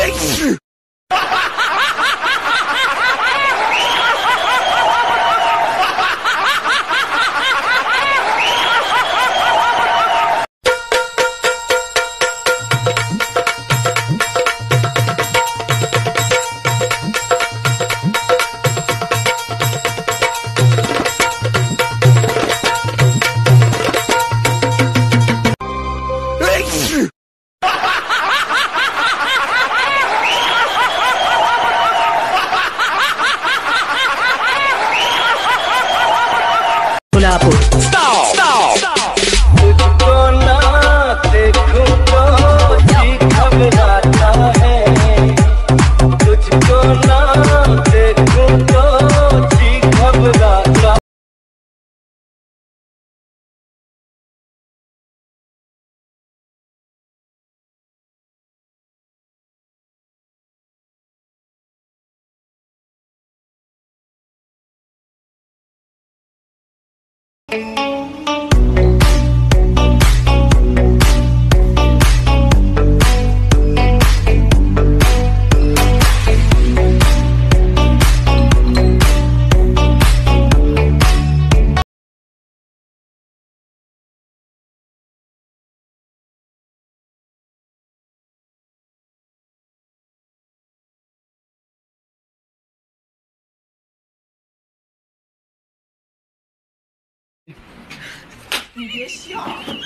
你别笑。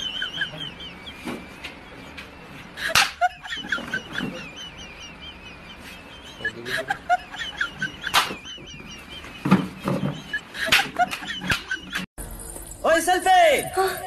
Oi, selfie!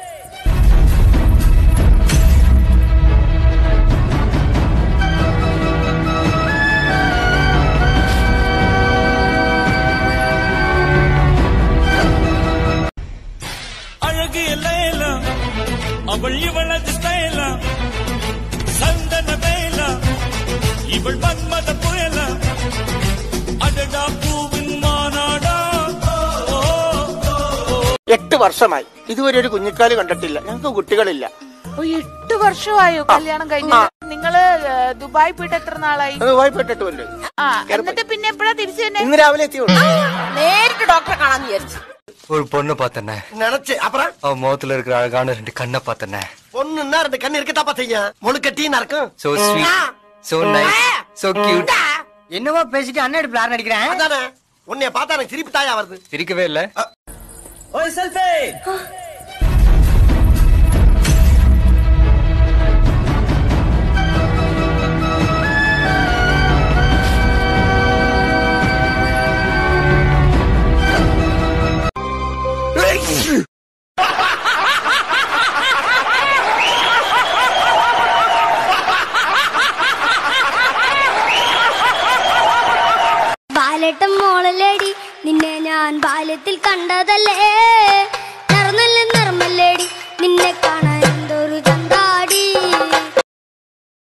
அவள் இவளது ஸ்டைல சந்தன வேல இவள் மன்மத புயல அடடா பூவின் மாநாடா 8 വർഷമായി ഇതുവരെ ഒരു കുഞ്ഞിക്കാല് കണ്ടിട്ടില്ല. ഞങ്ങൾക്ക് കുട്ടികളില്ല. 8 വർഷമായോ കല്യാണം കഴിഞ്ഞിട്ട്? നിങ്ങള് ദുബായ് പോയിട്ട് എത്ര നാളായി? ദുബായ് പോയിട്ട് 8 കൊല്ലം. എന്നിട്ട് പിന്നെ എപ്പോഴാ തിരിച്ചു തന്നെ? ഇന്ന് രാവിലെ എത്തിയുള്ളൂ. നേരിട്ട് ഡോക്ടറെ കാണാന്ന് വിചാരിച്ചു. ஒரு பொண்ணு பார்த்தனே நினைச்சு அப்புறம் அவன் முகத்துல இருக்கிற அழகான 2 கண்ணை பார்த்தனே. பொண்ணுன்னா 2 கண்ணு இருக்கதா பாத்தீங்க. முழுக்கட்டின்னு இருக்கும். So sweet, so nice, so cute. என்னவோ பேசிட்டு அண்ணன் பிளான் அடிக்கிறேன். அதானே உன்னைய பார்த்தா எனக்கு சிரிப்பு தாயா வருது. சிரிக்கவே இல்ல. ஓய் செல்ஃபி. ബാലേട്ടൻ മോളല്ലേടി നിന്നെ ഞാൻ ബാല്യത്തിൽ കണ്ടതല്ലേ. നിറമല്ലേടി നിന്നെ കാണാൻ